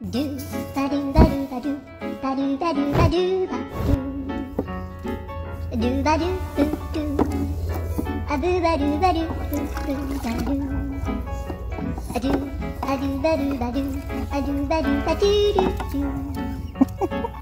Do ba do ba do ba do ba do ba do ba do ba do ba do boo do a boo ba do ba do boo boo ba do a do ba do ba do ba do a do ba do ba do do do.